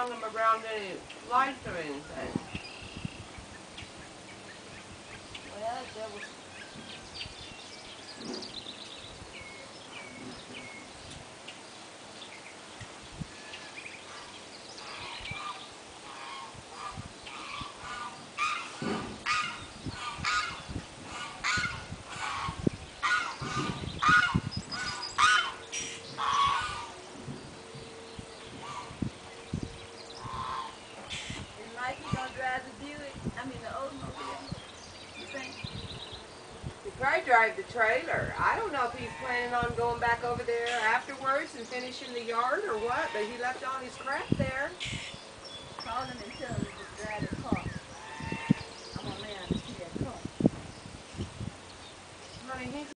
hung them around any lights or anything. Well, there was. Is Mikey gonna drive the Buick? I mean the Oldsmobile. You think? He'd probably drive the trailer. I don't know if he's planning on going back over there afterwards and finishing the yard or what, but he left all his crap there. Call him and tell him to drive the car. I'm a man to see that car. Honey, he's